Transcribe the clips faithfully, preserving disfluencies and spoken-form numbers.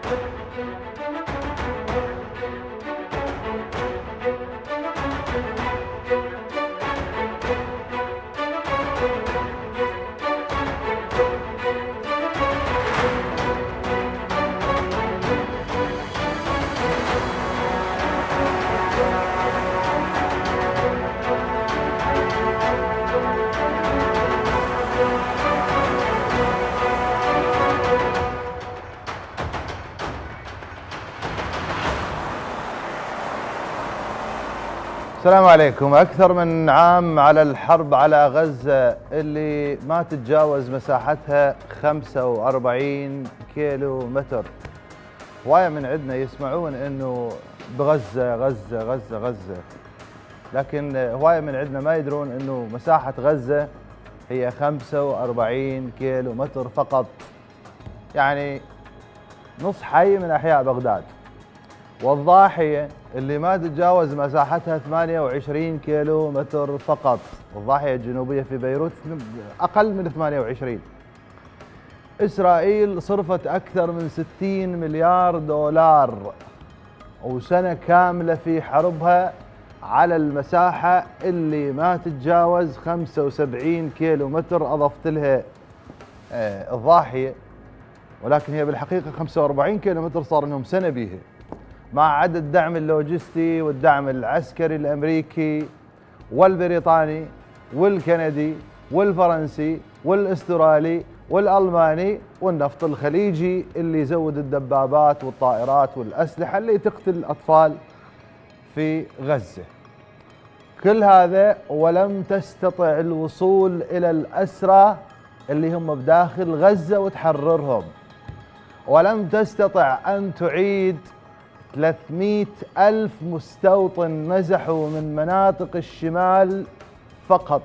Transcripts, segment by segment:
السلام عليكم. أكثر من عام على الحرب على غزة اللي ما تتجاوز مساحتها خمسة وأربعين كيلو متر. هواية من عندنا يسمعون إنه بغزة غزة غزة غزة، لكن هواية من عندنا ما يدرون إنه مساحة غزة هي خمسة وأربعين كيلو متر فقط، يعني نص حي من أحياء بغداد. والضاحية اللي ما تتجاوز مساحتها ثمانية وعشرين كيلو متر فقط، والضاحية الجنوبية في بيروت أقل من ثمانية وعشرين. إسرائيل صرفت أكثر من ستين مليار دولار وسنة كاملة في حربها على المساحة اللي ما تتجاوز خمسة وسبعين كيلو متر. أضفت لها الضاحية، ولكن هي بالحقيقة خمسة وأربعين كيلو متر صار لهم سنة بيها، مع عدد الدعم اللوجستي والدعم العسكري الأمريكي والبريطاني والكندي والفرنسي والاسترالي والألماني والنفط الخليجي اللي يزود الدبابات والطائرات والأسلحة اللي تقتل الأطفال في غزة. كل هذا ولم تستطع الوصول إلى الأسرى اللي هم بداخل غزة وتحررهم، ولم تستطع أن تعيد ثلاثمئة ألف مستوطن نزحوا من مناطق الشمال فقط،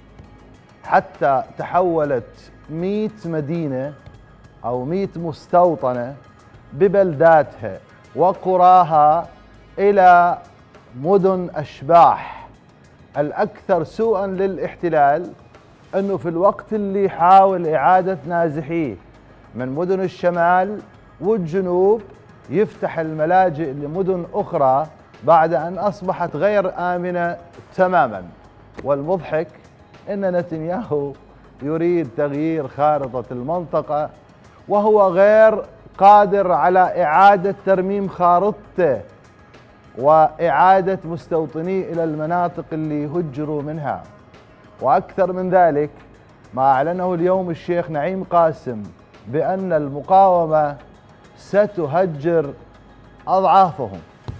حتى تحولت مئة مدينة أو مئة مستوطنة ببلداتها وقراها إلى مدن أشباح. الأكثر سوءا للاحتلال أنه في الوقت اللي حاول إعادة نازحيه من مدن الشمال والجنوب يفتح الملاجئ لمدن أخرى بعد أن أصبحت غير آمنة تماما. والمضحك أن نتنياهو يريد تغيير خارطة المنطقة وهو غير قادر على إعادة ترميم خارطته وإعادة مستوطنيه إلى المناطق اللي هجروا منها. وأكثر من ذلك ما أعلنه اليوم الشيخ نعيم قاسم بأن المقاومة ستهجر أضعافهم.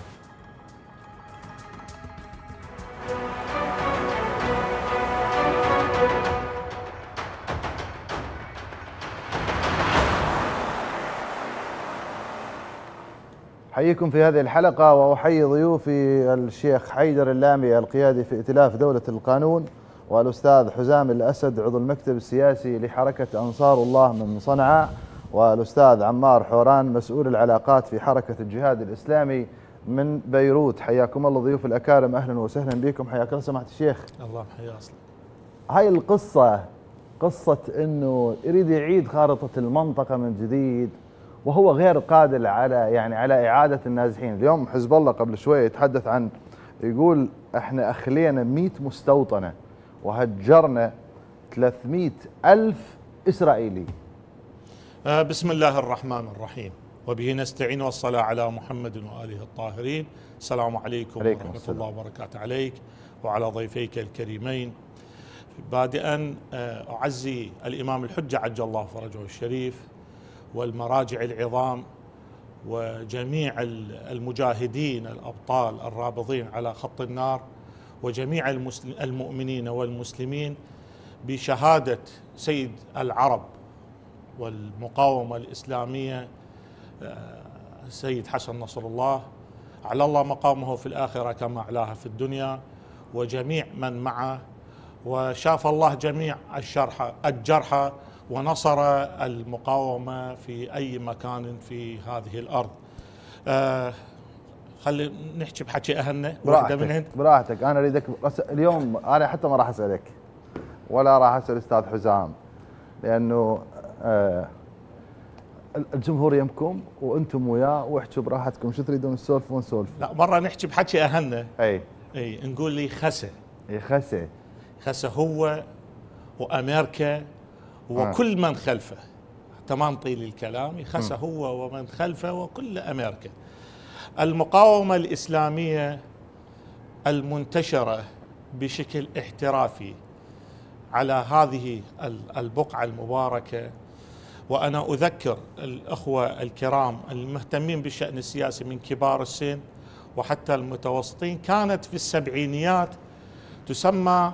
أحييكم في هذه الحلقة وأحيي ضيوفي الشيخ حيدر اللامي القيادي في ائتلاف دولة القانون، والأستاذ حزام الأسد عضو المكتب السياسي لحركة أنصار الله من صنعاء، والأستاذ عمار حوران مسؤول العلاقات في حركة الجهاد الإسلامي من بيروت. حياكم الله ضيوف الأكارم، أهلا وسهلا بكم. حياك الله سماحة الشيخ. الله حيا أصلا. هاي القصة قصة أنه يريد يعيد خارطة المنطقة من جديد وهو غير قادر على يعني على إعادة النازحين. اليوم حزب الله قبل شوية يتحدث عن، يقول احنا أخلينا مئة مستوطنة وهجرنا ثلاثمئة ألف إسرائيلي. بسم الله الرحمن الرحيم وبه نستعين، والصلاة على محمد وآله الطاهرين. السلام عليكم ورحمة السلام. الله وبركاته عليك وعلى ضيفيك الكريمين. بادئا أعزي الإمام الحجة عجل الله فرجه الشريف والمراجع العظام وجميع المجاهدين الأبطال الرابضين على خط النار وجميع المؤمنين والمسلمين بشهادة سيد العرب والمقاومة الإسلامية السيد حسن نصر الله، على الله مقامه في الآخرة كما أعلاها في الدنيا، وجميع من معه، وشاف الله جميع الشرحى الجرحى ونصر المقاومة في أي مكان في هذه الأرض. آه خلي نحكي بحكي أهلنا واحدة من هند. براحتك. أنا أريدك اليوم، أنا حتى ما راح أسألك ولا راح أسأل أستاذ حزام، لأنه آه الجمهور يمكم وانتم وياه واحكوا براحتكم، شو تريدون تسولفون سولفوا. لا مره نحكي بحكي اهلنا. اي اي نقول لي خسه. اي خسه. خسه هو وامريكا وكل من خلفه. تمام طيل الكلام، خسه هو ومن خلفه وكل امريكا. المقاومه الاسلاميه المنتشره بشكل احترافي على هذه البقعه المباركه، وأنا أذكر الأخوة الكرام المهتمين بالشأن السياسي من كبار السن وحتى المتوسطين، كانت في السبعينيات تسمى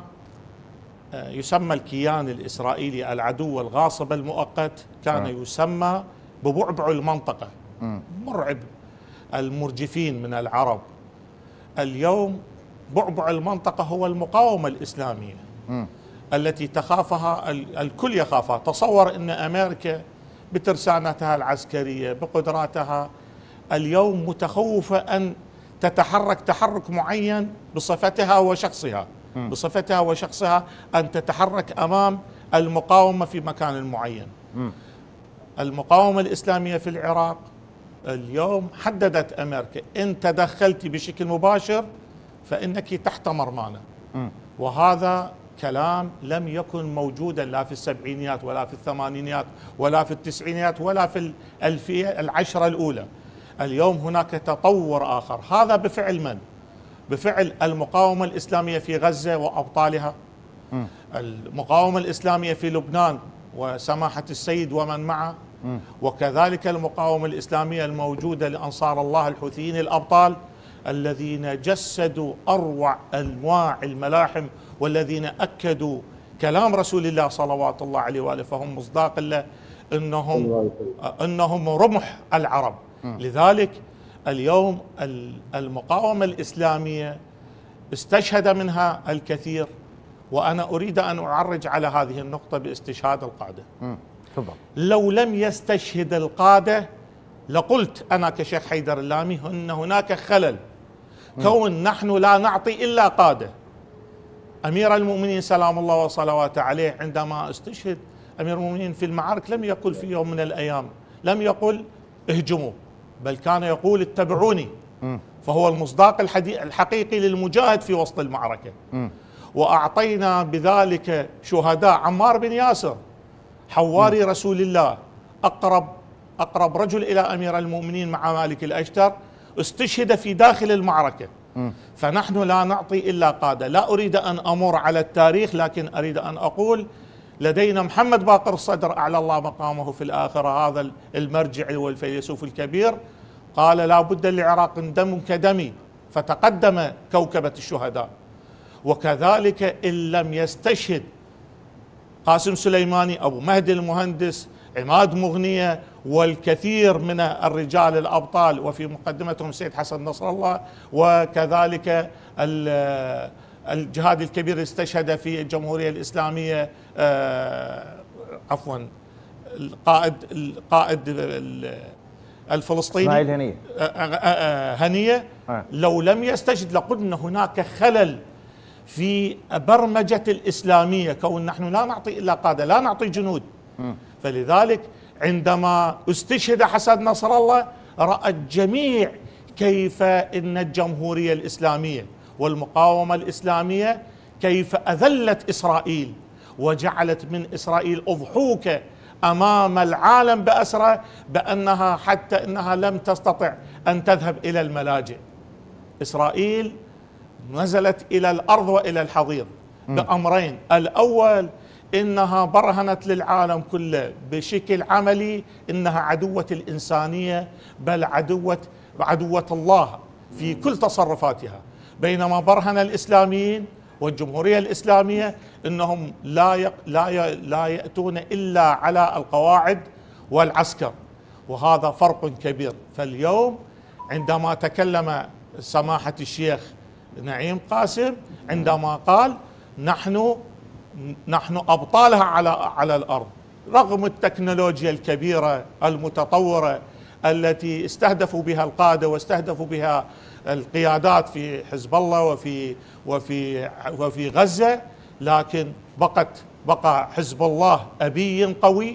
يسمى الكيان الإسرائيلي العدو الغاصب المؤقت، كان يسمى ببعبع المنطقة، مرعب المرجفين من العرب. اليوم بعبع المنطقة هو المقاومة الإسلامية التي تخافها الكل يخافها. تصور أن أمريكا بترسانتها العسكرية بقدراتها اليوم متخوفة أن تتحرك تحرك معين بصفتها وشخصها بصفتها وشخصها أن تتحرك أمام المقاومة في مكان معين. المقاومة الإسلامية في العراق اليوم حددت أمريكا إن تدخلت بشكل مباشر فإنك تحت مرمانا، وهذا كلام لم يكن موجودا لا في السبعينيات ولا في الثمانينيات ولا في التسعينيات ولا في الألفية العشرة الأولى. اليوم هناك تطور آخر، هذا بفعل من؟ بفعل المقاومة الإسلامية في غزة وأبطالها، المقاومة الإسلامية في لبنان وسماحة السيد ومن معه، وكذلك المقاومة الإسلامية الموجودة لأنصار الله الحوثيين الأبطال الذين جسدوا أروع أنواع الملاحم والذين أكدوا كلام رسول الله صلوات الله عليه وآله، فهم مصداق له إنهم إنهم رمح العرب. لذلك اليوم المقاومة الإسلامية استشهد منها الكثير، وأنا أريد أن أعرج على هذه النقطة باستشهاد القادة. لو لم يستشهد القادة لقلت أنا كشيخ حيدر اللامي أن هناك خلل، كون نحن لا نعطي إلا قادة. أمير المؤمنين سلام الله وصلواته عليه عندما استشهد أمير المؤمنين في المعارك لم يقل في يوم من الأيام، لم يقل اهجموا، بل كان يقول اتبعوني، فهو المصداق الحقيقي للمجاهد في وسط المعركة. وأعطينا بذلك شهداء، عمار بن ياسر حواري رسول الله، أقرب أقرب رجل إلى أمير المؤمنين مع مالك الأشتر، استشهد في داخل المعركة. فنحن لا نعطي إلا قادة. لا أريد أن أمر على التاريخ، لكن أريد أن أقول لدينا محمد باقر الصدر أعلى الله مقامه في الآخرة، هذا المرجع والفيلسوف الكبير، قال لا بد للعراق دم كدمي، فتقدم كوكبة الشهداء. وكذلك إن لم يستشهد قاسم سليماني، أبو مهدي المهندس، عماد مغنية، والكثير من الرجال الأبطال، وفي مقدمتهم سيد حسن نصر الله، وكذلك الجهاد الكبير استشهد في الجمهورية الإسلامية عفوا القائد القائد الفلسطيني اسماعيل هنية هنية لو لم يستشهد لقلنا هناك خلل في برمجة الإسلامية، كون نحن لا نعطي إلا قادة، لا نعطي جنود. فلذلك عندما استشهد حسن نصر الله رأى الجميع كيف إن الجمهورية الإسلامية والمقاومة الإسلامية كيف أذلت إسرائيل وجعلت من إسرائيل أضحوكة أمام العالم بأسرى، بأنها حتى إنها لم تستطع أن تذهب إلى الملاجئ. إسرائيل نزلت إلى الأرض وإلى الحضيض بأمرين: الأول إنها برهنت للعالم كله بشكل عملي إنها عدوة الإنسانية، بل عدوة عدوة الله في كل تصرفاتها، بينما برهن الإسلاميين والجمهورية الإسلامية إنهم لا يق... لا ي... لا يأتون إلا على القواعد والعسكر، وهذا فرق كبير. فاليوم عندما تكلم سماحة الشيخ نعيم قاسم عندما قال نحن نحن أبطالها على على الأرض، رغم التكنولوجيا الكبيرة المتطورة التي استهدفوا بها القادة واستهدفوا بها القيادات في حزب الله وفي وفي وفي غزة، لكن بقت بقى حزب الله أبي قوي،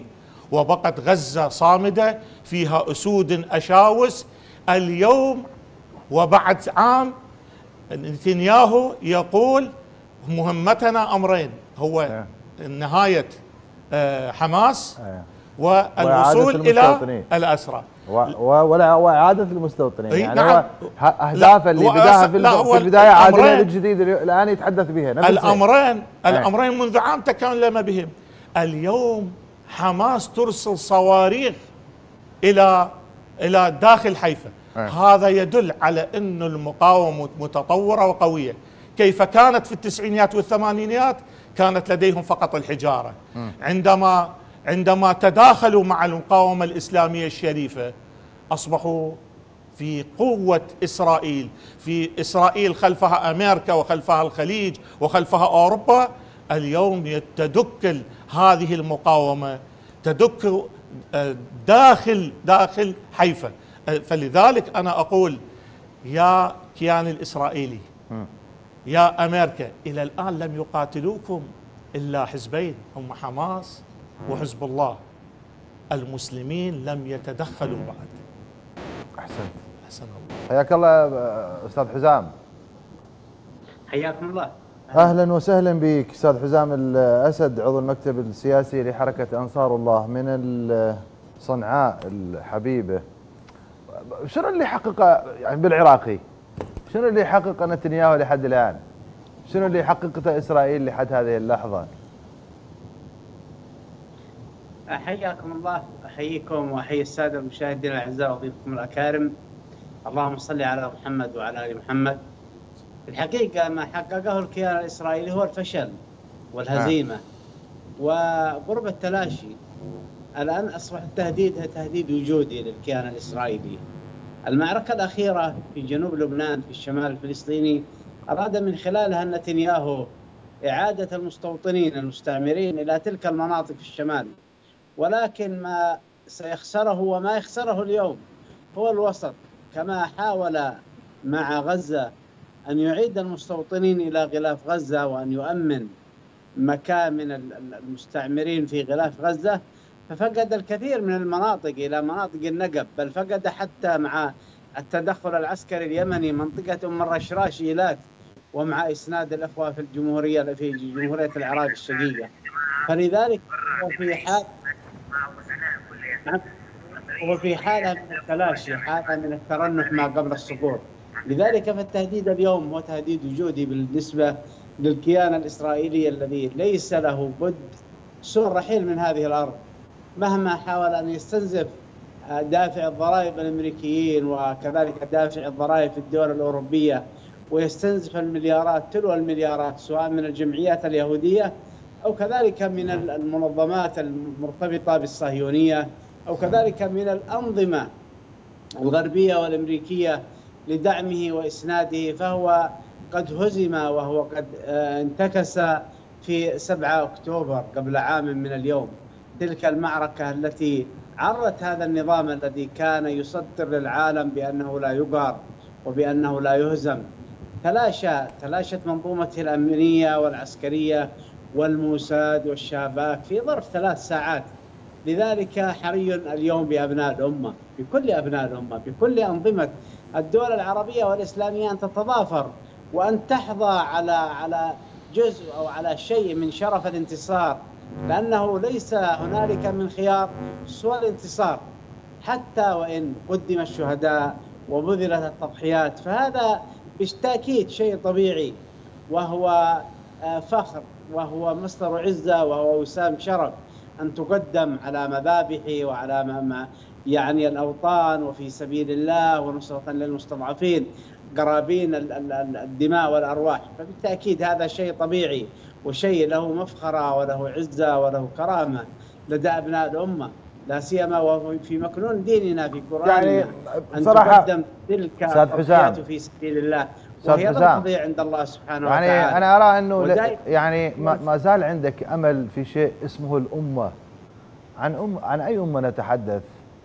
وبقت غزة صامدة فيها أسود أشاوس. اليوم وبعد عام نتنياهو يقول مهمتنا أمرين، هو نهاية حماس والوصول إلى الأسرى وإعادة المستوطنين. يعني هو أهدافه اللي بداها في البداية عادلة الجديد الآن يتحدث بها. الأمرين الأمرين منذ عام تكلم بهم. اليوم حماس ترسل صواريخ إلى إلى داخل حيفا. هذا يدل على أن المقاومة متطورة وقوية. كيف كانت في التسعينيات والثمانينيات كانت لديهم فقط الحجارة. عندما عندما تداخلوا مع المقاومة الإسلامية الشريفة أصبحوا في قوة إسرائيل. في إسرائيل خلفها أمريكا وخلفها الخليج وخلفها أوروبا. اليوم تدك هذه المقاومة تدك داخل داخل حيفا. فلذلك أنا أقول يا كيان الإسرائيلي يا أمريكا، إلى الآن لم يقاتلوكم إلا حزبين، هم حماس وحزب الله. المسلمين لم يتدخلوا بعد. أحسن أحسن الله. حياك الله أستاذ حزام. حياكم الله. أهلا وسهلا بك أستاذ حزام الأسد، عضو المكتب السياسي لحركة أنصار الله من صنعاء الحبيبة. شنو اللي حققه يعني بالعراقي؟ شنو اللي حققه نتنياهو لحد الآن؟ شنو اللي حققته إسرائيل لحد هذه اللحظة؟ حياكم الله، أحييكم وأحيي السادة المشاهدين الأعزاء وضيوفكم الأكارم. اللهم صل على محمد وعلى آل محمد. الحقيقة ما حققه الكيان الإسرائيلي هو الفشل والهزيمة وقرب التلاشي. الآن أصبح التهديد تهديد وجودي للكيان الإسرائيلي. المعركة الأخيرة في جنوب لبنان في الشمال الفلسطيني أراد من خلالها نتنياهو إعادة المستوطنين المستعمرين إلى تلك المناطق في الشمال، ولكن ما سيخسره وما يخسره اليوم هو الوسط. كما حاول مع غزة أن يعيد المستوطنين إلى غلاف غزة وأن يؤمن مكان من المستعمرين في غلاف غزة، ففقد الكثير من المناطق إلى مناطق النقب، بل فقد حتى مع التدخل العسكري اليمني منطقة أم الرشراش إيلات، ومع إسناد الأخوة في الجمهورية في جمهورية العراق الشقيقة. فلذلك هو في حال هو في حالة من التلاشي، حالة من الترنح ما قبل السقوط. لذلك فالتهديد اليوم هو تهديد وجودي بالنسبة للكيان الإسرائيلي الذي ليس له بد سوى الرحيل من هذه الأرض، مهما حاول أن يستنزف دافع الضرائب الأمريكيين وكذلك دافع الضرائب في الدول الأوروبية، ويستنزف المليارات تلو المليارات سواء من الجمعيات اليهودية أو كذلك من المنظمات المرتبطة بالصهيونية أو كذلك من الأنظمة الغربية والأمريكية لدعمه وإسناده. فهو قد هزم وهو قد انتكس في سبعة أكتوبر قبل عام من اليوم. تلك المعركة التي عرت هذا النظام الذي كان يصدر للعالم بأنه لا يقهر وبأنه لا يهزم. تلاشى تلاشت منظومته الأمنية والعسكرية والموساد والشباك في ظرف ثلاث ساعات. لذلك حري اليوم بأبناء الأمة، بكل أبناء الأمة، بكل أنظمة الدول العربية والإسلامية أن تتضافر وأن تحظى على على جزء أو على شيء من شرف الانتصار، لأنه ليس هنالك من خيار سوى الانتصار، حتى وإن قدم الشهداء وبذلت التضحيات. فهذا بالتأكيد شيء طبيعي وهو فخر وهو مصدر عزة وهو وسام شرف أن تقدم على مذابح وعلى ما يعني الأوطان وفي سبيل الله ونصرة للمستضعفين قرابين الدماء والأرواح. فبالتأكيد هذا شيء طبيعي وشيء له مفخرة وله عزة وله كرامة لدى أبناء الأمة، لا سيما وفي مكنون ديننا في قرآننا يعني أن تقدم تلك التضحيات في سبيل الله، وهي قضية عند الله سبحانه يعني وتعالى. يعني أنا أرى أنه يعني ما زال عندك أمل في شيء اسمه الأمة. عن أم عن أي أمة نتحدث؟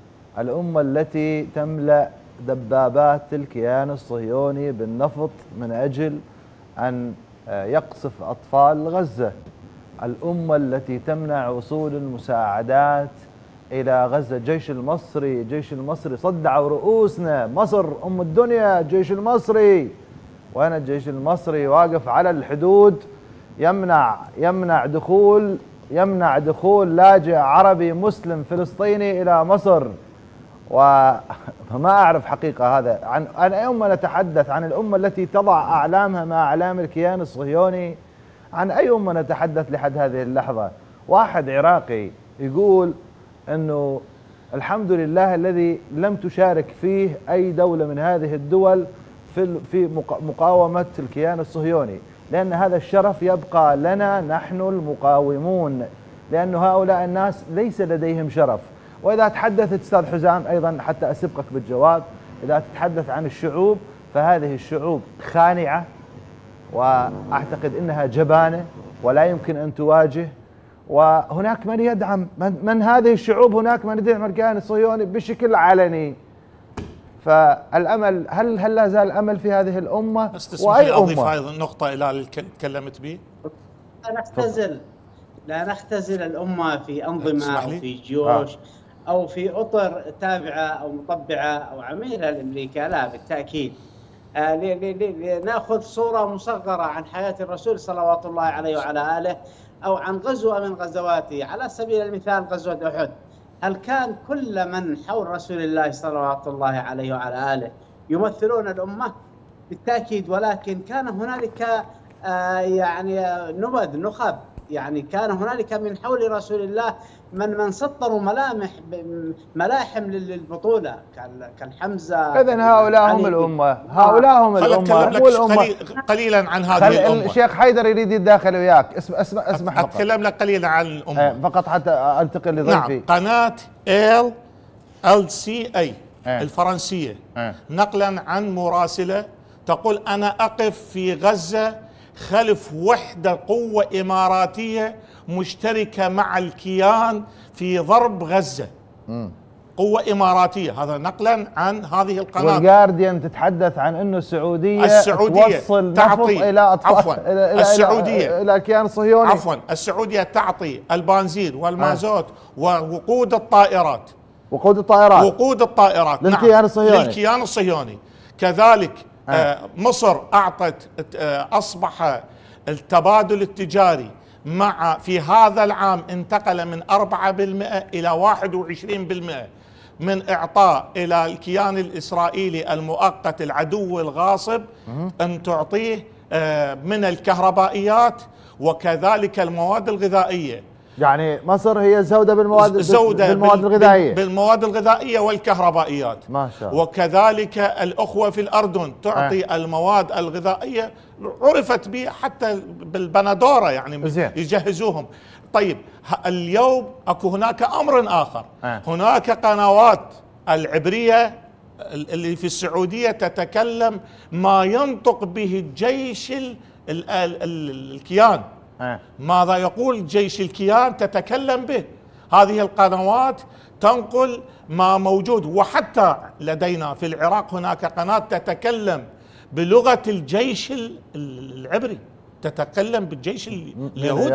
الأمة التي تملأ دبابات الكيان الصهيوني بالنفط من أجل أن يقصف أطفال غزة، الأمة التي تمنع وصول المساعدات إلى غزة. الجيش المصري الجيش المصري صدعوا رؤوسنا، مصر أم الدنيا، الجيش المصري. وين الجيش المصري؟ واقف على الحدود يمنع يمنع دخول يمنع دخول لاجئ عربي مسلم فلسطيني إلى مصر. وما أعرف حقيقة هذا عن عن أي أمة نتحدث؟ عن الأمة التي تضع أعلامها مع أعلام الكيان الصهيوني؟ عن أي أمة نتحدث لحد هذه اللحظة؟ واحد عراقي يقول أنه الحمد لله الذي لم تشارك فيه أي دولة من هذه الدول في في مقاومة الكيان الصهيوني، لأن هذا الشرف يبقى لنا نحن المقاومون، لأن هؤلاء الناس ليس لديهم شرف. وإذا تحدثت أستاذ حزام أيضا حتى أسبقك بالجواب، إذا تتحدث عن الشعوب فهذه الشعوب خانعة، وأعتقد أنها جبانة ولا يمكن أن تواجه. وهناك من يدعم من, من هذه الشعوب، هناك من يدعم الكيان الصهيوني بشكل علني. فالأمل، هل هل لا زال الأمل في هذه الأمة؟ وأي أمة؟ أضيف أيضا نقطة إلى اللي تكلمت به. لا نختزل لا نختزل الأمة في أنظمة أو في جيوش آه. أو في أطر تابعة أو مطبعة أو عميلة لأمريكا، لا بالتأكيد. آه لنأخذ صورة مصغرة عن حياة الرسول صلوات الله عليه وعلى آله، أو عن غزوة من غزواته. على سبيل المثال غزوة أحد، هل كان كل من حول رسول الله صلوات الله عليه وعلى آله يمثلون الأمة؟ بالتأكيد، ولكن كان هنالك آه يعني نبذ نخب، يعني كان هنالك من حول رسول الله من من سطروا ملامح ملاحم للبطولة كالحمزة. إذن هؤلاء هم الأمة، هؤلاء هم الأمة مو الأمة. قليلا عن هذه الأمة. الشيخ حيدر يريد يتداخل وياك، اسمع اسمع اسمح فقط. أتكلم لك قليلا عن الأمة فقط حتى أنتقل لضيفي. نعم، قناة إل إل سي أي الفرنسية نقلا عن مراسلة تقول: أنا أقف في غزة خلف وحدة قوة إماراتية مشتركة مع الكيان في ضرب غزة. م. قوة إماراتية، هذا نقلا عن هذه القناة. والجارديان تتحدث عن أنه السعودية, السعودية توصل تعطي إلى أطفال عفوا إلى السعودية إلى الكيان الصهيوني. عفوا السعودية تعطي البنزين والمازوت آه. ووقود الطائرات وقود الطائرات وقود الطائرات للكيان نعم. الصهيوني للكيان الصهيوني. كذلك آه. آه مصر أعطت آه أصبح التبادل التجاري مع في هذا العام انتقل من أربعة بالمئة إلى واحد وعشرين بالمئة من إعطاء إلى الكيان الإسرائيلي المؤقت العدو الغاصب أن تعطيه من الكهربائيات وكذلك المواد الغذائية. يعني مصر هي زودة بالمواد زودة بالمواد الغذائية بالمواد الغذائية والكهربائيات ما شاء الله. وكذلك الأخوة في الأردن تعطي آه. المواد الغذائية، عرفت به حتى بالبندورة يعني زين. يجهزوهم. طيب اليوم اكو هناك امر اخر آه. هناك قنوات العبرية اللي في السعودية تتكلم ما ينطق به الجيش ال ال ال الكيان آه. ماذا يقول جيش الكيان تتكلم به هذه القنوات، تنقل ما موجود. وحتى لدينا في العراق هناك قناة تتكلم بلغة الجيش العبري، تتكلم بالجيش اليهودي.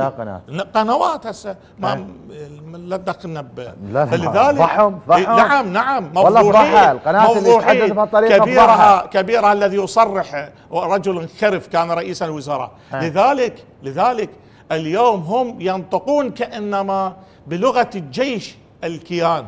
قنوات هسه ما لا دخلنا فلذلك ضحم ضحم نعم نعم موضوعين موضوعين كبيرها كبيرها الذي يصرح رجل خرف كان رئيس الوزراء. لذلك لذلك اليوم هم ينطقون كأنما بلغة الجيش الكيان.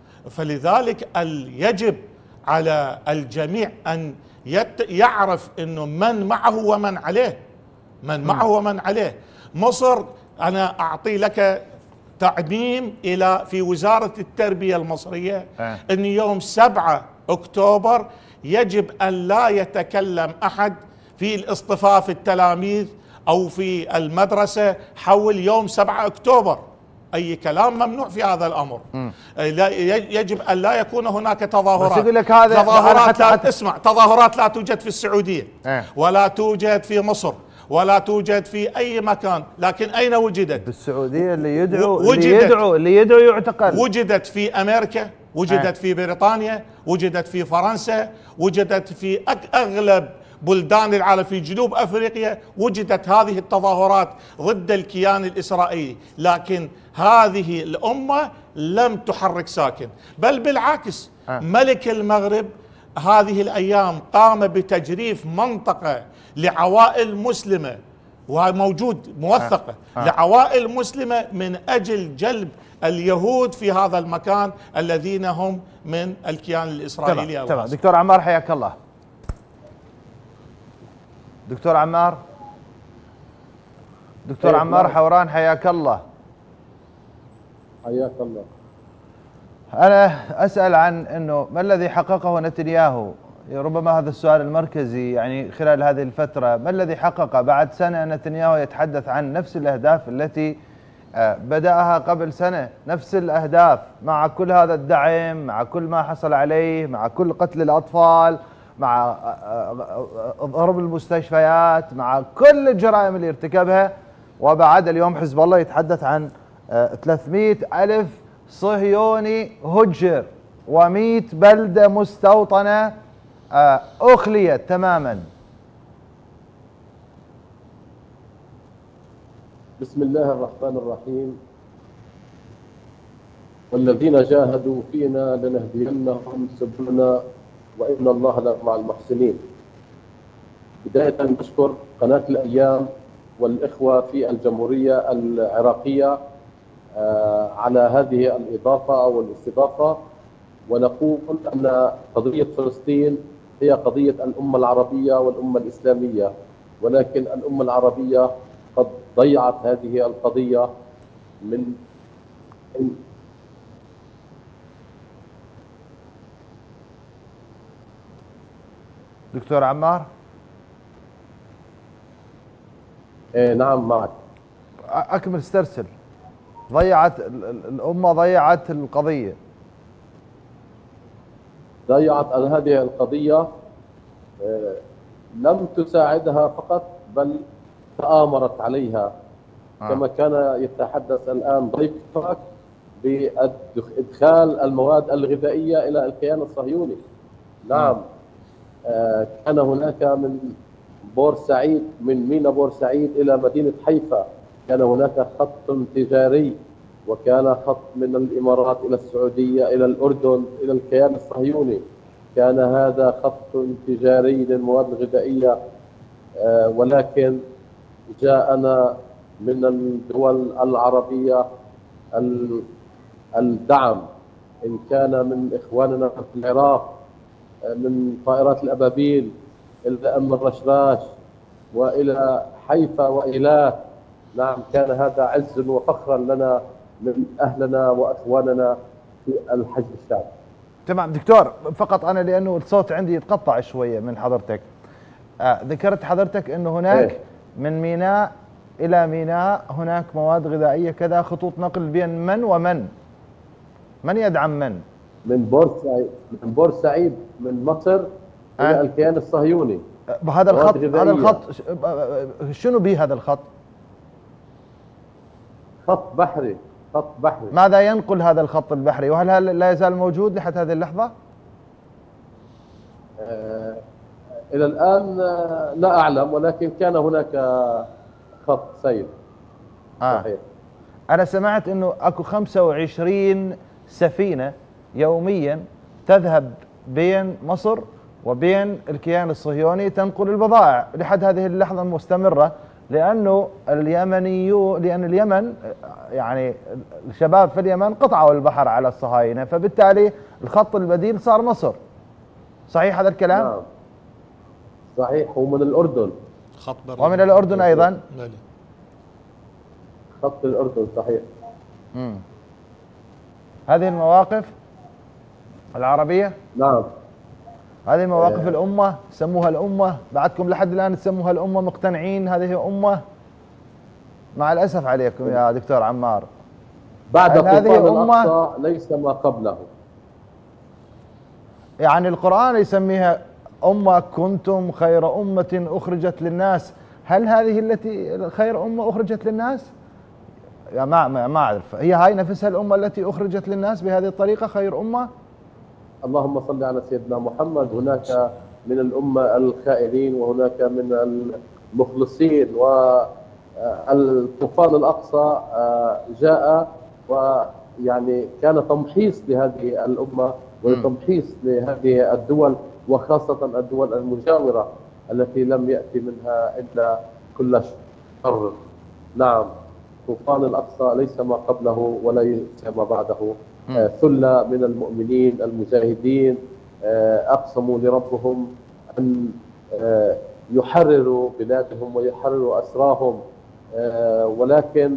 فلذلك يجب على الجميع أن يعرف أنه من معه ومن عليه، من معه ومن عليه. مصر أنا أعطي لك تعميم إلى في وزارة التربية المصرية أه. أن يوم سبعة أكتوبر يجب أن لا يتكلم أحد في الاصطفاف التلاميذ أو في المدرسة حول يوم سبعة أكتوبر. أي كلام ممنوع في هذا الأمر. لا يجب أن لا يكون هناك تظاهرات. لك هذا تظاهرات لا حتى اسمع تظاهرات لا توجد في السعودية اه. ولا توجد في مصر ولا توجد في أي مكان، لكن أين وجدت؟ بالسعودية اللي يدعو اللي يدعو اللي يدعو يعتقل. وجدت في أمريكا، وجدت اه. في بريطانيا، وجدت في فرنسا، وجدت في أغلب بلدان العالم، في جنوب أفريقيا وجدت هذه التظاهرات ضد الكيان الإسرائيلي. لكن هذه الأمة لم تحرك ساكن، بل بالعكس ملك المغرب هذه الأيام قام بتجريف منطقة لعوائل مسلمة، وموجود موثقة لعوائل مسلمة من أجل جلب اليهود في هذا المكان الذين هم من الكيان الإسرائيلي. تمام. تمام دكتور عمار حياك الله. دكتور عمار دكتور عمار حوران حياك الله. حياك الله. أنا أسأل عن أنه ما الذي حققه نتنياهو، ربما هذا السؤال المركزي يعني خلال هذه الفترة، ما الذي حققه بعد سنة نتنياهو يتحدث عن نفس الأهداف التي بدأها قبل سنة، نفس الأهداف مع كل هذا الدعم، مع كل ما حصل عليه، مع كل قتل الأطفال، مع ضرب المستشفيات، مع كل الجرائم اللي ارتكبها، وبعد اليوم حزب الله يتحدث عن ثلاثمئة ألف صهيوني هجر ومئة بلدة مستوطنة أخليت تماما. بسم الله الرحمن الرحيم. والذين جاهدوا فينا لنهدينهم سبلنا وإن الله لمع المحسنين. بداية نشكر قناة الأيام والإخوة في الجمهورية العراقية على هذه الإضافة أو الاستضافة، ونقول أن قضية فلسطين هي قضية الأمة العربية والأمة الإسلامية، ولكن الأمة العربية قد ضيعت هذه القضية من دكتور عمار. إيه نعم معك. أكمل استرسل. ضيعت الأمة، ضيعت القضية ضيعت هذه القضية، لم تساعدها فقط بل تآمرت عليها. آه. كما كان يتحدث الآن ضيفك بإدخال المواد الغذائية إلى الكيان الصهيوني. نعم. آه كان هناك من بورسعيد، من ميناء بورسعيد إلى مدينة حيفا كان هناك خط تجاري، وكان خط من الإمارات إلى السعودية إلى الأردن إلى الكيان الصهيوني. كان هذا خط تجاري للمواد الغذائية، آه ولكن جاءنا من الدول العربية الدعم، إن كان من إخواننا في العراق من طائرات الأبابيل إلى أم الرشراش وإلى حيفا وإيلات. نعم كان هذا عز وفخرا لنا من أهلنا وأخواننا في الحج الشعبي. تمام دكتور، فقط أنا لأنه الصوت عندي يتقطع شوية من حضرتك. آه ذكرت حضرتك أنه هناك إيه؟ من ميناء إلى ميناء هناك مواد غذائية كذا، خطوط نقل بين من ومن؟ من يدعم من؟ من بورسعيد من بورسعيد من مصر آه؟ إلى الكيان الصهيوني. هذا الخط هذا الخط شنو به هذا الخط؟ خط بحري خط بحري. ماذا ينقل هذا الخط البحري، وهل هل لا يزال موجود لحد هذه اللحظة؟ آه إلى الآن لا أعلم، ولكن كان هناك خط سير. آه. صحيح. أنا سمعت أنه أكو خمسة وعشرين سفينة يوميا تذهب بين مصر وبين الكيان الصهيوني تنقل البضائع لحد هذه اللحظة المستمرة، لأنه اليمنيو لأن اليمن يعني الشباب في اليمن قطعوا البحر على الصهاينة، فبالتالي الخط البديل صار مصر. صحيح هذا الكلام؟ نعم صحيح، ومن الأردن خط بري ومن الأردن أيضا. خط الأردن صحيح. مم. هذه المواقف العربية، نعم هذه مواقف آه. الأمة، سموها الأمة، بعدكم لحد الآن تسموها الأمة، مقتنعين هذه أمة؟ مع الأسف عليكم يا دكتور عمار، بعد طوفان الأقصى ليس ما قبله. يعني القرآن يسميها أمة كنتم خير أمة أخرجت للناس، هل هذه التي خير أمة أخرجت للناس؟ يا ما ما أعرف، هي هاي نفسها الأمة التي أخرجت للناس بهذه الطريقة خير أمة؟ اللهم صل على سيدنا محمد. هناك من الأمة الخائرين وهناك من المخلصين، والطوفان الأقصى جاء يعني كان تمحيص لهذه الأمة وتمحيص لهذه الدول، وخاصة الدول المجاورة التي لم يأتي منها إلا كل شر. نعم، طوفان الأقصى ليس ما قبله وليس ما بعده. آه ثلة من المؤمنين المجاهدين آه أقسموا لربهم أن آه يحرروا بلادهم ويحرروا أسراهم، آه ولكن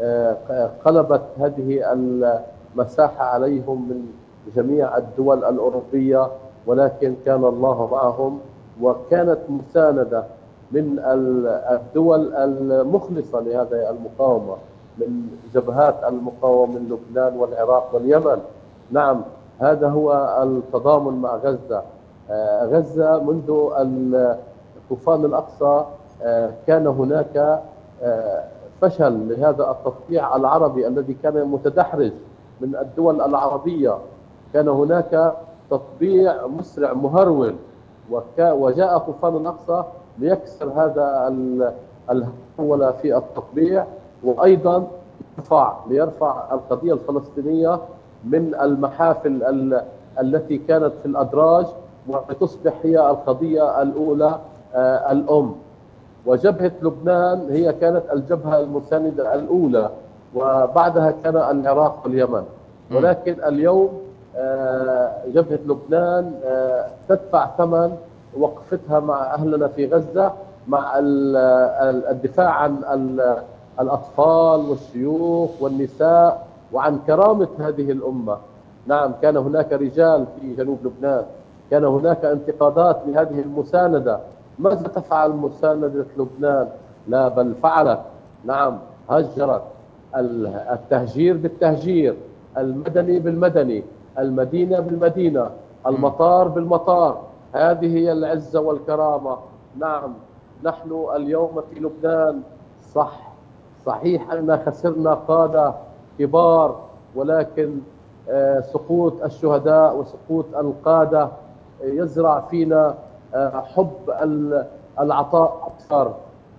آه قلبت هذه المساحة عليهم من جميع الدول الأوروبية، ولكن كان الله معهم، وكانت مساندة من الدول المخلصة لهذه المقاومة، من جبهات المقاومة من لبنان والعراق واليمن. نعم، هذا هو التضامن مع غزة. آه غزة منذ طوفان الأقصى آه كان هناك آه فشل لهذا التطبيع العربي الذي كان متدحرج من الدول العربية. كان هناك تطبيع مسرع مهرول، وجاء طوفان الأقصى ليكسر هذا الهرولة في التطبيع، وأيضا يرفع ليرفع القضية الفلسطينية من المحافل التي كانت في الأدراج، وتصبح هي القضية الأولى آه الأم. وجبهة لبنان هي كانت الجبهة المساندة الأولى، وبعدها كان العراق واليمن. ولكن اليوم آه جبهة لبنان آه تدفع ثمن وقفتها مع أهلنا في غزة، مع الدفاع عن الأطفال والشيوخ والنساء وعن كرامة هذه الأمة. نعم، كان هناك رجال في جنوب لبنان، كان هناك انتقادات لهذه المساندة. ماذا تفعل مساندة لبنان؟ لا، بل فعلت. نعم، هجرت. التهجير بالتهجير، المدني بالمدني، المدينة بالمدينة، المطار بالمطار. هذه هي العزة والكرامة. نعم، نحن اليوم في لبنان صح صحيح أننا خسرنا قادة كبار، ولكن سقوط الشهداء وسقوط القادة يزرع فينا حب العطاء أكثر.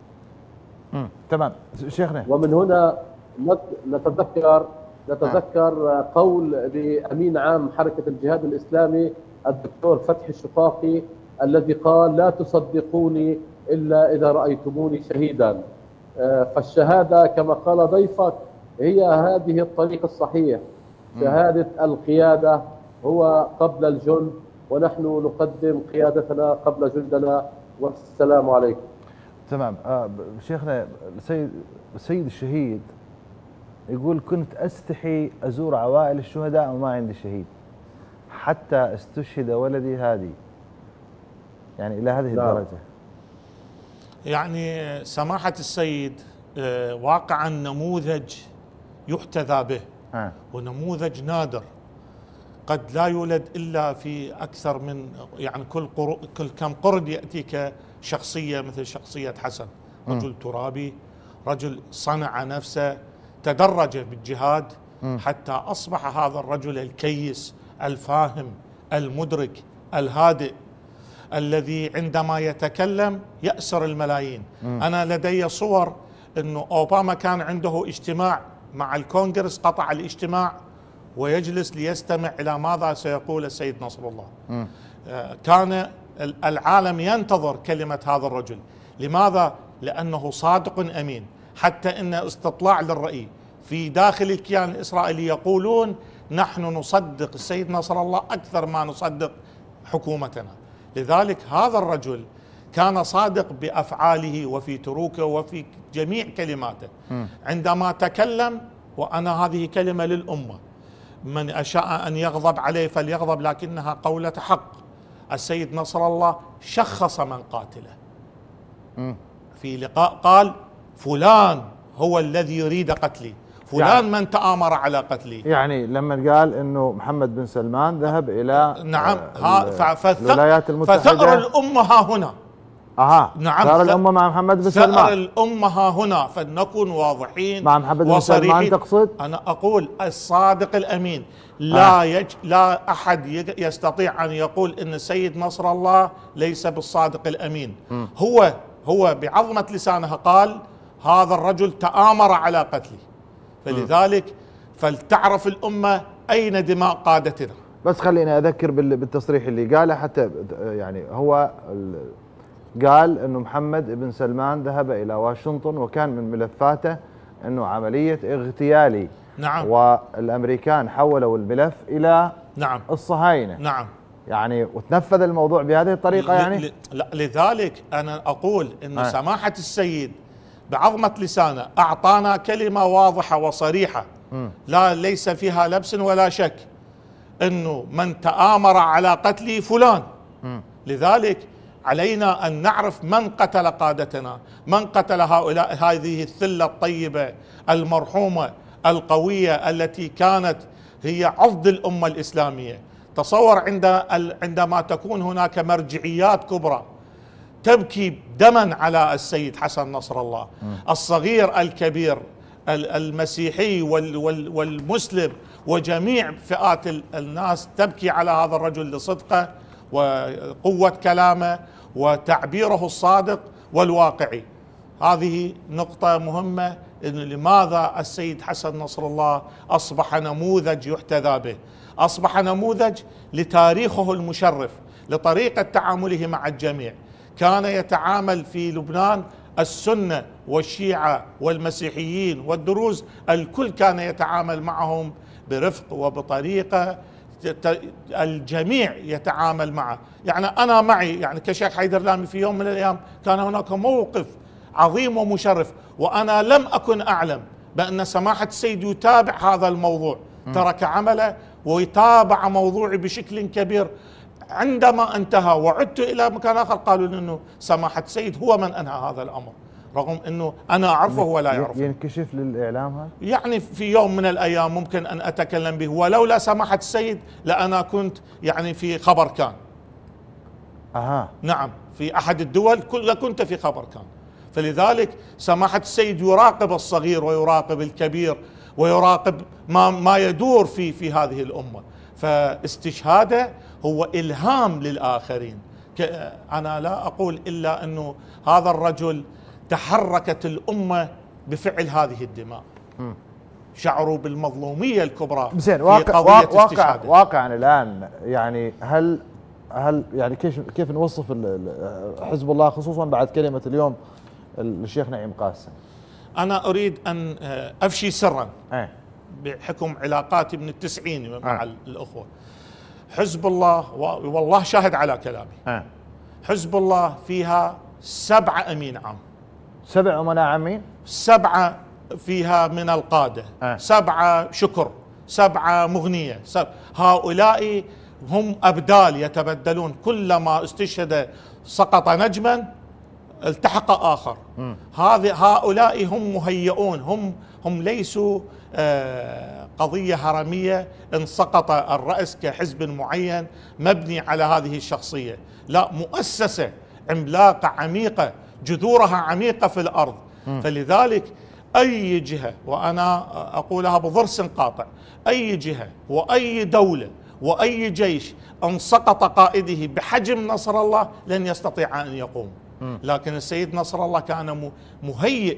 تمام شيخنا. ومن هنا نتذكر نتذكر قول لأمين عام حركة الجهاد الإسلامي الدكتور فتحي الشقاقي الذي قال: لا تصدقوني إلا إذا رأيتموني شهيدا. فالشهادة كما قال ضيفك هي هذه الطريق الصحيح، شهادة القيادة هو قبل الجند، ونحن نقدم قيادتنا قبل جندنا. والسلام عليكم. تمام. آه شيخنا، السيد السيد الشهيد يقول: كنت أستحي أزور عوائل الشهداء وما عندي شهيد، حتى استشهد ولدي هادي. يعني إلى هذه لا. الدرجة. يعني سماحة السيد واقعا نموذج يحتذى به، آه. ونموذج نادر، قد لا يولد إلا في أكثر من يعني كل قر... كل كم قرن يأتيك شخصية مثل شخصية حسن، رجل ترابي، رجل صنع نفسه، تدرج بالجهاد حتى أصبح هذا الرجل الكيس الفاهم المدرك الهادئ الذي عندما يتكلم يأسر الملايين. أنا لدي صور أنه أوباما كان عنده اجتماع مع الكونغرس، قطع الاجتماع ويجلس ليستمع إلى ماذا سيقول السيد نصر الله. م. كان العالم ينتظر كلمة هذا الرجل. لماذا؟ لأنه صادق أمين. حتى إن استطلاع للرأي في داخل الكيان الإسرائيلي يقولون: نحن نصدق السيد نصر الله أكثر ما نصدق حكومتنا. لذلك هذا الرجل كان صادق بأفعاله وفي تروكه وفي جميع كلماته. م. عندما تكلم، وأنا هذه كلمة للأمة: من أشاء أن يغضب عليه فليغضب، لكنها قولة حق. السيد نصر الله شخص من قاتله م. في لقاء قال: فلان هو الذي يريد قتلي، فلان يعني من تآمر على قتلي. يعني لما قال انه محمد بن سلمان ذهب الى نعم ها الولايات المتحدة، فثأر الأمة ها هنا. اها نعم، ثأر الأمة مع محمد بن سلمان، ثأر الأمة ها هنا، فلنكن واضحين مع محمد بن سلمان. تقصد؟ أنا أقول الصادق الأمين. لا آه. يج... لا أحد يستطيع أن يقول إن السيد نصر الله ليس بالصادق الأمين. م. هو هو بعظمة لسانه قال: هذا الرجل تآمر على قتلي. فلذلك فلتعرف الأمة أين دماء قادتنا. بس خليني أذكر بالتصريح اللي قاله، حتى يعني هو قال أنه محمد بن سلمان ذهب إلى واشنطن وكان من ملفاته أنه عملية اغتيالي. نعم. والأمريكان حولوا الملف إلى نعم الصهاينة. نعم. يعني وتنفذ الموضوع بهذه الطريقة يعني؟ لا، لذلك أنا أقول أنه آه. سماحة السيد بعظمة لسانه أعطانا كلمة واضحة وصريحة م. لا ليس فيها لبس ولا شك، أنه من تآمر على قتل فلان. م. لذلك علينا أن نعرف من قتل قادتنا، من قتل هؤلاء هذه الثلة الطيبة المرحومة القوية التي كانت هي عضد الأمة الإسلامية. تصور عند عندما تكون هناك مرجعيات كبرى تبكي دما على السيد حسن نصر الله، الصغير الكبير، المسيحي والمسلم وجميع فئات الناس تبكي على هذا الرجل لصدقه وقوة كلامه وتعبيره الصادق والواقعي. هذه نقطة مهمة، إن لماذا السيد حسن نصر الله أصبح نموذج يحتذى به، أصبح نموذج لتاريخه المشرف، لطريقة تعامله مع الجميع. كان يتعامل في لبنان السنة والشيعة والمسيحيين والدروز الكل كان يتعامل معهم برفق وبطريقة الجميع يتعامل معه. يعني أنا معي يعني كشيخ حيدر لامي في يوم من الأيام كان هناك موقف عظيم ومشرف، وأنا لم أكن أعلم بأن سماحة السيد يتابع هذا الموضوع، ترك عمله ويتابع موضوعي بشكل كبير. عندما انتهى وعدت إلى مكان آخر قالوا لي أنه سماحة السيد هو من أنهى هذا الأمر، رغم أنه أنا أعرفه ولا يعرفه. ينكشف للإعلام هذا؟ يعني في يوم من الأيام ممكن أن أتكلم به، ولولا سماحة السيد لأنا كنت يعني في خبر كان. أها. نعم، في أحد الدول كنت في خبر كان. فلذلك سماحة السيد يراقب الصغير ويراقب الكبير ويراقب ما ما يدور في في هذه الأمة، فاستشهاده هو إلهام للآخرين. أنا لا أقول إلا أنه هذا الرجل تحركت الأمة بفعل هذه الدماء، شعروا بالمظلومية الكبرى زين. في واقع قضية واقع استشهاده. واقعا الآن يعني هل هل يعني كيف كيف نوصف حزب الله خصوصا بعد كلمة اليوم الشيخ نعيم قاسم؟ أنا أريد أن أفشي سرا أه. بحكم علاقاتي من التسعين مع أه. الأخوة. حزب الله والله شاهد على كلامي، أه. حزب الله فيها سبعة أمين عام، سبع أمناء عامين، سبعة فيها من القادة، أه. سبعة شكر، سبعة مغنية، سبعة. هؤلاء هم أبدال يتبدلون، كلما استشهد سقط نجما التحق آخر. هذه هؤلاء هم مهيئون، هم هم ليسوا آه قضية هرمية إن سقط الرأس كحزب معين مبني على هذه الشخصية، لا، مؤسسة عملاقة عميقة جذورها عميقة في الأرض. م. فلذلك أي جهة، وأنا أقولها بضرس قاطع، أي جهة وأي دولة وأي جيش أن سقط قائده بحجم نصر الله لن يستطيع أن يقوم. لكن السيد نصر الله كان مهيئ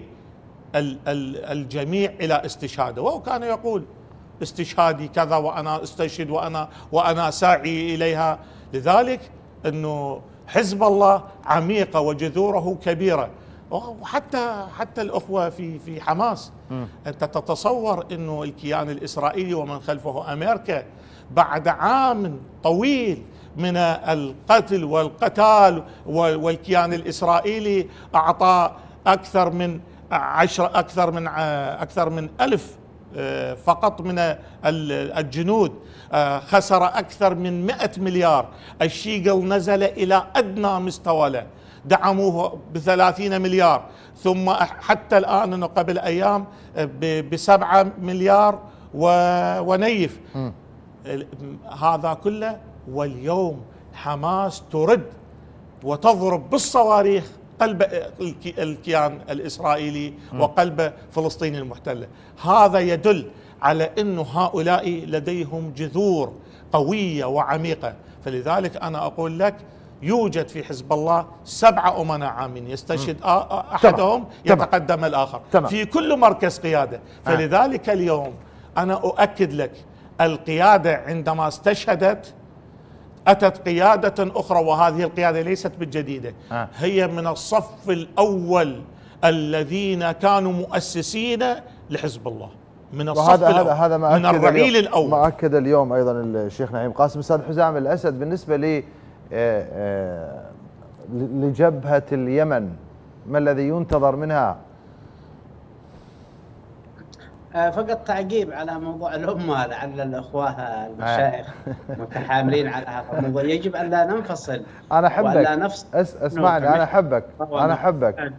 الجميع إلى استشهاده، وهو كان يقول استشهادي كذا وأنا استشهد وأنا وأنا ساعي إليها. لذلك أنه حزب الله عميقة وجذوره كبيرة. وحتى حتى الأخوة في في حماس، م. أنت تتصور أنه الكيان الإسرائيلي ومن خلفه أمريكا بعد عام طويل من القتل والقتال والكيان الإسرائيلي أعطى أكثر من عشر أكثر من أكثر من ألف فقط من الجنود، خسر أكثر من مئة مليار. الشيغل نزل إلى أدنى مستوى له، دعموه بثلاثين مليار، ثم حتى الآن أنه قبل أيام بسبعة مليار ونيف. م. هذا كله، واليوم حماس ترد وتضرب بالصواريخ قلب الكيان الإسرائيلي وقلب فلسطين المحتلة. هذا يدل على أن هؤلاء لديهم جذور قوية وعميقة. فلذلك أنا أقول لك يوجد في حزب الله سبعة أمناء عامين، يستشهد أحدهم يتقدم الآخر في كل مركز قيادة. فلذلك اليوم أنا أؤكد لك القيادة عندما استشهدت أتت قيادة أخرى، وهذه القيادة ليست بالجديدة، آه. هي من الصف الأول الذين كانوا مؤسسين لحزب الله، من الصف وهذا الأول، هذا هذا ما من الرعيل الأول. ما أكد اليوم أيضا الشيخ نعيم قاسم. أستاذ حزام الأسد، بالنسبة لي لجبهة اليمن ما الذي ينتظر منها؟ فقط تعقيب على موضوع الأمة، لعل الأخوة المشايخ متحاملين على هذا الموضوع. يجب أن لا ننفصل. أنا أحبك. ولا نفصل. اسمعني، أنا أحبك. أنا أحبك.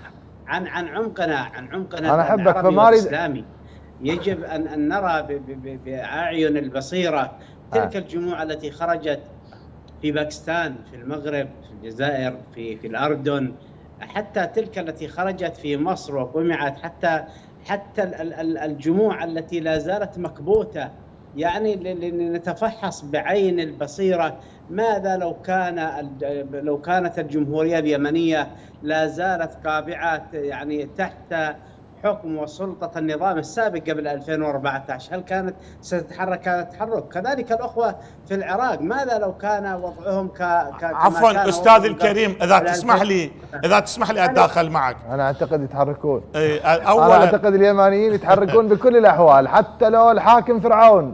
عن عن عمقنا عن عمقنا أنا أحبك فما الإسلامي. يجب أن أن نرى بأعين البصيرة تلك الجموع التي خرجت في باكستان، في المغرب، في الجزائر، في في الأردن، حتى تلك التي خرجت في مصر وقمعت، حتى حتى الجموع التي لا زالت مكبوتة. يعني لنتفحص بعين البصيرة ماذا لو كان لو كانت الجمهورية اليمنية لا زالت قابعة يعني تحت حكم وسلطة النظام السابق قبل ألفين وأربعة عشر، هل كانت ستتحرك هذا التحرك؟ كذلك الأخوة في العراق، ماذا لو كان وضعهم ك عفوا أستاذ الكريم، إذا تسمح لي إذا تسمح لي أتداخل معك. أنا أعتقد يتحركون. أولا أنا أعتقد اليمانيين يتحركون بكل الأحوال، حتى لو الحاكم فرعون.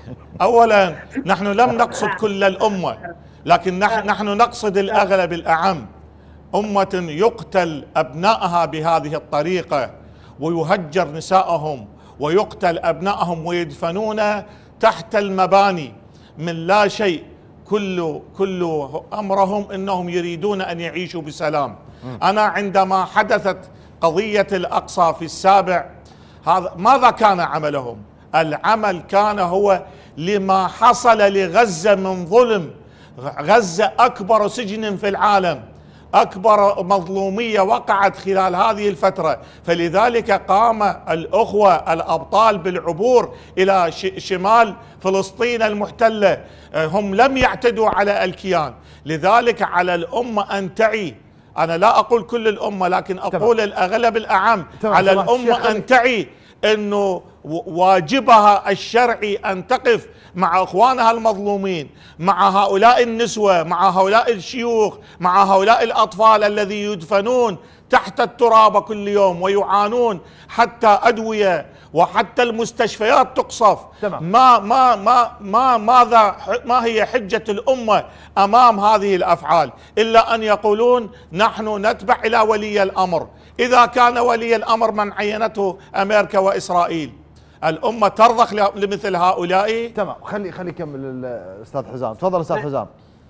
أولا نحن لم نقصد كل الأمة، لكن نحن نقصد الأغلب الأعم. أمة يقتل أبنائها بهذه الطريقة، ويهجر نساءهم، ويقتل أبنائهم، ويدفنون تحت المباني من لا شيء. كل كل أمرهم أنهم يريدون أن يعيشوا بسلام. أنا عندما حدثت قضية الأقصى في السابع، هذا ماذا كان عملهم؟ العمل كان هو لما حصل لغزة من ظلم. غزة أكبر سجن في العالم، أكبر مظلومية وقعت خلال هذه الفترة، فلذلك قام الأخوة الأبطال بالعبور إلى شمال فلسطين المحتلة. هم لم يعتدوا على الكيان، لذلك على الأمة أن تعي. أنا لا أقول كل الأمة، لكن أقول الأغلب الأعم. على الأمة أن تعي أنه واجبها الشرعي أن تقف مع إخوانها المظلومين، مع هؤلاء النسوة، مع هؤلاء الشيوخ، مع هؤلاء الأطفال الذي يدفنون تحت التراب كل يوم ويعانون، حتى أدوية وحتى المستشفيات تقصف. ما ما ما ما ماذا ما هي حجة الأمة أمام هذه الأفعال إلا أن يقولون نحن نتبع إلى ولي الأمر، إذا كان ولي الأمر من عينته أمريكا وإسرائيل. الأمة ترضخ لمثل هؤلاء. تمام، خلي خلي يكمل الأستاذ حزام. تفضل أستاذ حزام.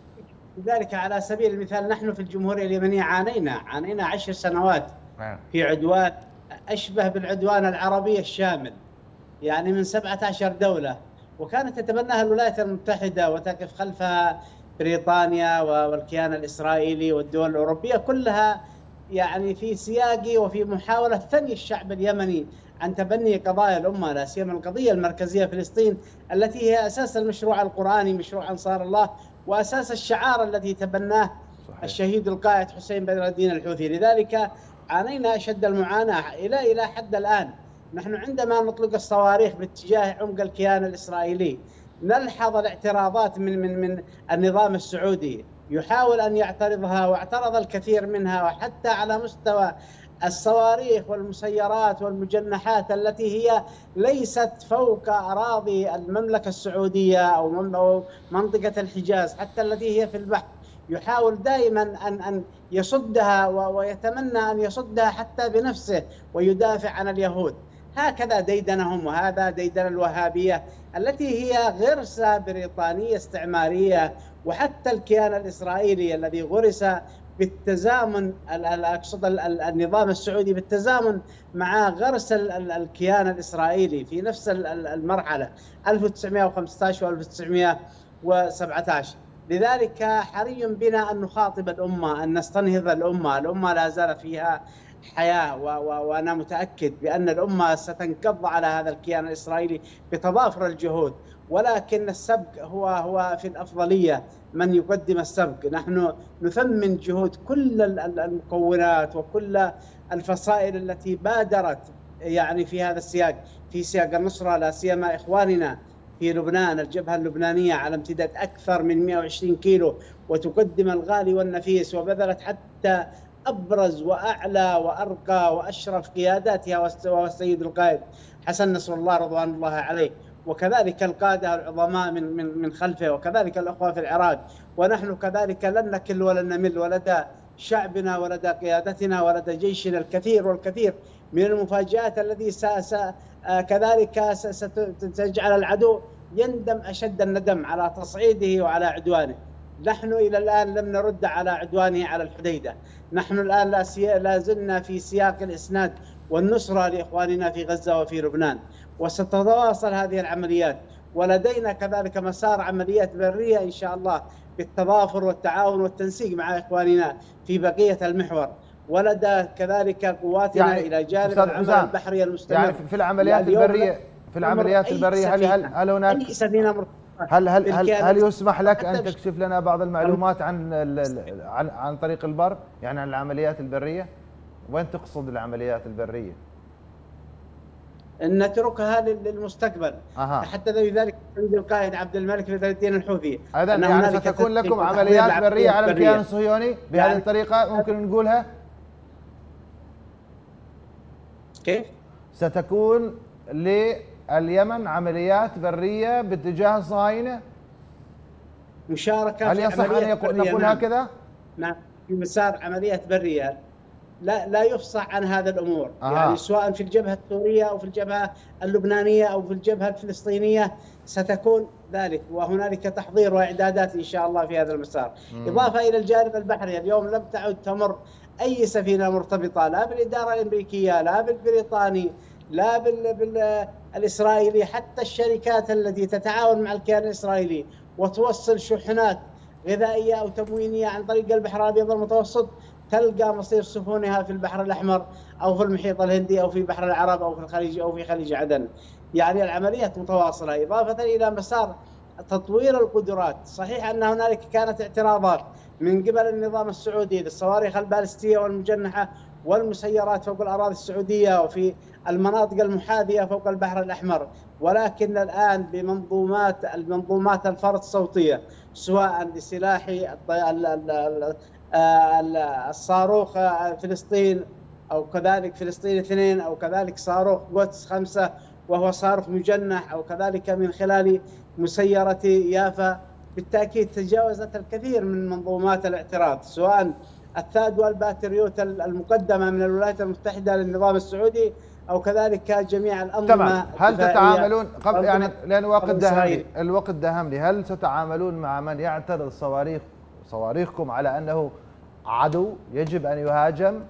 لذلك على سبيل المثال نحن في الجمهورية اليمنية عانينا عانينا عشر سنوات في عدوان أشبه بالعدوان العربي الشامل، يعني من سبعة عشر دولة، وكانت تتبناها الولايات المتحدة وتقف خلفها بريطانيا والكيان الإسرائيلي والدول الأوروبية كلها، يعني في سياق وفي محاولة ثني الشعب اليمني عن تبني قضايا الأمة، لا سيما القضية المركزية فلسطين التي هي أساس المشروع القرآني، مشروع أنصار الله، وأساس الشعار الذي تبناه صحيح. الشهيد القائد حسين بدر الدين الحوثي. لذلك عانينا أشد المعاناة إلى إلى حد الآن. نحن عندما نطلق الصواريخ باتجاه عمق الكيان الإسرائيلي نلحظ الاعتراضات من من من النظام السعودي، يحاول أن يعترضها، واعترض الكثير منها، وحتى على مستوى الصواريخ والمسيرات والمجنحات التي هي ليست فوق أراضي المملكة السعودية أو منطقة الحجاز، حتى التي هي في البحر، يحاول دائما أن أن يصدها ويتمنى أن يصدها حتى بنفسه ويدافع عن اليهود. هكذا ديدنهم، وهذا ديدن الوهابية التي هي غرسة بريطانية استعمارية، وحتى الكيان الإسرائيلي الذي غرس بالتزامن، أقصد النظام السعودي بالتزامن مع غرس الكيان الإسرائيلي في نفس المرحلة ألف وتسعمئة وخمسة عشر وألف وتسعمئة وسبعة عشر. لذلك حري بنا أن نخاطب الأمة، أن نستنهض الأمة. الأمة لا زال فيها حياة، وأنا متأكد بأن الأمة ستنقض على هذا الكيان الإسرائيلي بتضافر الجهود، ولكن السبق هو هو في الأفضلية من يقدم السبق. نحن نثمن جهود كل المكونات وكل الفصائل التي بادرت يعني في هذا السياق، في سياق النصرة، لا سيما إخواننا في لبنان، الجبهة اللبنانية على امتداد أكثر من مئة وعشرين كيلو، وتقدم الغالي والنفيس، وبذلت حتى أبرز وأعلى وأرقى وأشرف قياداتها، وهو السيد القائد حسن نصر الله رضوان الله عليه، وكذلك القادة العظماء من من من خلفه، وكذلك الأخوة في العراق. ونحن كذلك لن نكل ولن نمل، ولدى شعبنا ولدى قيادتنا ولدى جيشنا الكثير والكثير من المفاجآت الذي كذلك ستجعل العدو يندم أشد الندم على تصعيده وعلى عدوانه. نحن إلى الآن لم نرد على عدوانه على الحديدة، نحن الآن لا زلنا في سياق الإسناد والنصرة لإخواننا في غزة وفي لبنان، وستتواصل هذه العمليات. ولدينا كذلك مسار عمليات برية إن شاء الله بالتضافر والتعاون والتنسيق مع إخواننا في بقية المحور، ولدى كذلك قواتنا يعني إلى جانب العمل البحري المستمر. يعني في العمليات البرية في العمليات البرية هل هل هل هناك أي سفينة هل هل هل, هل يسمح لك أن تكشف لنا بعض المعلومات عن عن عن طريق البر، يعني عن العمليات البرية؟ وين تقصد العمليات البرية؟ أن نتركها للمستقبل. أها. حتى ذلك القائد عبد الملك بدر الدين الحوثي. إذا يعني ستكون لكم عمليات برية على الكيان الصهيوني بهذه يعني الطريقة ممكن نقولها؟ كيف؟ ستكون لليمن عمليات برية باتجاه الصهاينة؟ مشاركة هل يصح أن نقول هكذا؟ نعم، في مسار عمليات برية لا لا يفصح عن هذا الامور. آه. يعني سواء في الجبهه السوريه او في الجبهه اللبنانيه او في الجبهه الفلسطينيه ستكون ذلك، وهنالك تحضير واعدادات ان شاء الله في هذا المسار. مم. اضافه الى الجانب البحري، اليوم لم تعد تمر اي سفينه مرتبطه لا بالاداره الامريكيه لا بالبريطاني لا بالاسرائيلي، حتى الشركات التي تتعاون مع الكيان الاسرائيلي وتوصل شحنات غذائيه او تموينيه عن طريق البحر الابيض المتوسط تلقى مصير سفنها في البحر الأحمر أو في المحيط الهندي أو في بحر العرب أو في الخليج أو في خليج عدن. يعني العمليات متواصلة، إضافة إلى مسار تطوير القدرات. صحيح أن هنالك كانت اعتراضات من قبل النظام السعودي للصواريخ البالستية والمجنحة والمسيرات فوق الأراضي السعودية وفي المناطق المحاذية فوق البحر الأحمر، ولكن الآن بمنظومات المنظومات الفرد الصوتية، سواء لسلاح الصاروخ فلسطين أو كذلك فلسطين اثنين أو كذلك صاروخ قدس خمسة وهو صاروخ مجنح، أو كذلك من خلال مسيرة يافا، بالتأكيد تجاوزت الكثير من منظومات الاعتراض، سواء الثاد والباتريوت المقدمة من الولايات المتحدة للنظام السعودي أو كذلك جميع الأنظمة. تمام. هل تتعاملون قبل يعني لأن الوقت دهمني الوقت دهمني هل تتعاملون مع من يعترض صواريخ صواريخكم على أنه عدو يجب أن يهاجم؟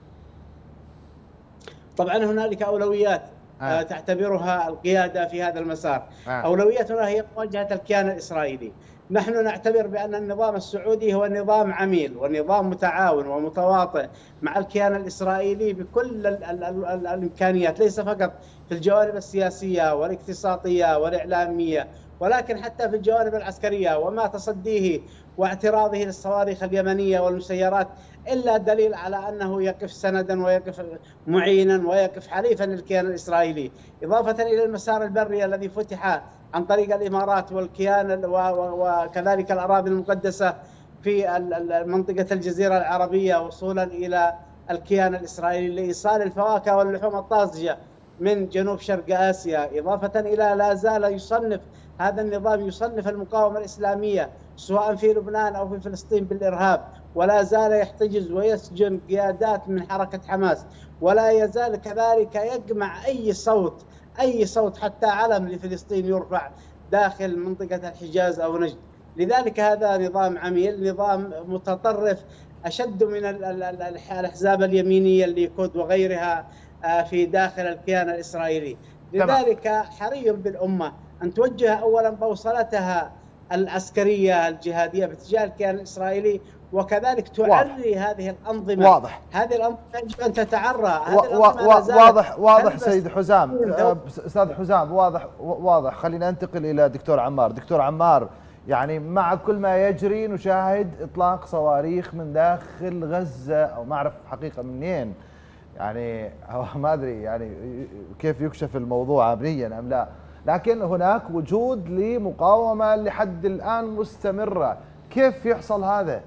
طبعا هنالك أولويات آه. تعتبرها القيادة في هذا المسار. آه. أولوياتنا هي مواجهة الكيان الإسرائيلي. نحن نعتبر بأن النظام السعودي هو نظام عميل ونظام متعاون ومتواطئ مع الكيان الإسرائيلي بكل ال ال ال ال الإمكانيات، ليس فقط في الجوانب السياسية والاقتصادية والإعلامية، ولكن حتى في الجوانب العسكرية. وما تصديه واعتراضه للصواريخ اليمنية والمسيرات إلا دليل على أنه يقف سندا ويقف معينا ويقف حليفا للكيان الإسرائيلي. إضافة إلى المسار البري الذي فتح عن طريق الإمارات والكيان وكذلك الأراضي المقدسة في منطقة الجزيرة العربية وصولا إلى الكيان الإسرائيلي لإيصال الفواكه واللحوم الطازجة من جنوب شرق آسيا. إضافة إلى لا زال يصنف هذا النظام يصنف المقاومة الإسلامية سواء في لبنان أو في فلسطين بالإرهاب، ولا زال يحتجز ويسجن قيادات من حركة حماس، ولا يزال كذلك يجمع أي صوت أي صوت حتى علم لفلسطين يرفع داخل منطقة الحجاز أو نجد. لذلك هذا نظام عميل، نظام متطرف أشد من الأحزاب اليمينية الليكود وغيرها في داخل الكيان الإسرائيلي. لذلك حري بالأمة أن توجه أولا بوصلتها العسكرية الجهادية باتجاه الكيان الإسرائيلي، وكذلك تعري هذه الأنظمة. واضح. هذه الأنظمة يجب أن تتعرى. واضح واضح سيد حزام. أستاذ حزام، واضح واضح. خلينا ننتقل إلى دكتور عمار. دكتور عمار، يعني مع كل ما يجري نشاهد إطلاق صواريخ من داخل غزة، أو ما أعرف حقيقة منين، يعني ما ادري يعني كيف يكشف الموضوع امنيا ام لا، لكن هناك وجود لمقاومه لحد الان مستمره، كيف يحصل هذا؟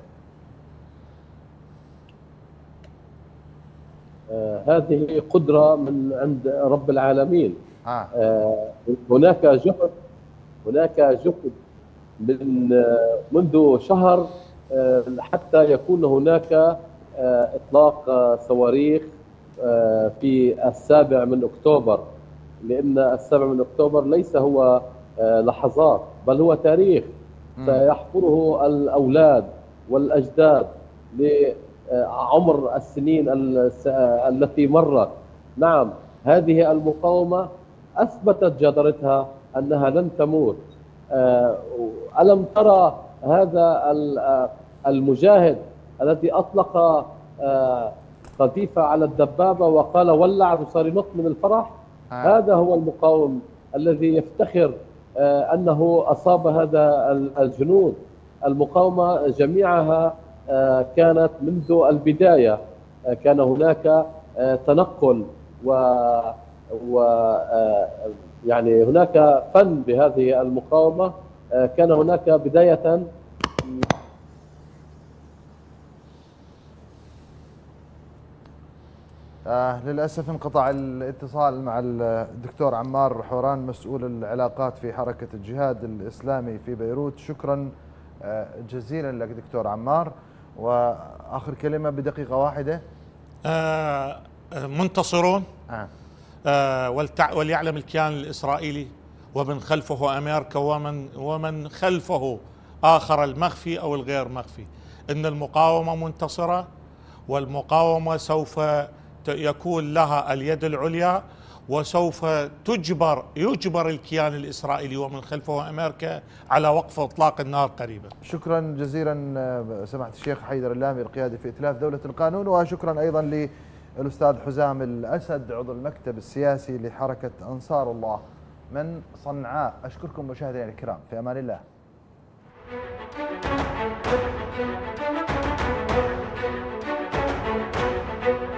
آه هذه قدره من عند رب العالمين. آه. آه هناك جهد هناك جهد من آه منذ شهر آه حتى يكون هناك آه اطلاق آه صواريخ آه في السابع من اكتوبر، لان السابع من اكتوبر ليس هو آه لحظات بل هو تاريخ سيحفره الاولاد والاجداد لعمر السنين التي مرت. نعم، هذه المقاومه اثبتت جدارتها انها لن تموت. الم ترى هذا المجاهد الذي اطلق قذيفه على الدبابه وقال ولع وصار ينط من الفرح؟ آه. هذا هو المقاوم الذي يفتخر انه اصاب هذا الجنود. المقاومه جميعها كانت منذ البدايه كان هناك تنقل و و يعني هناك فن بهذه المقاومه. كان هناك بدايه آه للأسف انقطع الاتصال مع الدكتور عمار حوران مسؤول العلاقات في حركة الجهاد الإسلامي في بيروت. شكرا آه جزيلا لك دكتور عمار. وآخر كلمة بدقيقة واحدة. آه منتصرون آه. آه وليعلم الكيان الإسرائيلي ومن خلفه أمريكا ومن, ومن خلفه آخر المخفي أو الغير مخفي إن المقاومة منتصرة، والمقاومة سوف يكون لها اليد العليا، وسوف تجبر يجبر الكيان الإسرائيلي ومن خلفه أمريكا على وقف إطلاق النار قريبا. شكرا جزيلا سماحة الشيخ حيدر اللامي القيادي في ائتلاف دولة القانون، وشكرا أيضا للأستاذ حزام الأسد عضو المكتب السياسي لحركة أنصار الله من صنعاء. أشكركم مشاهدينا الكرام، في أمان الله.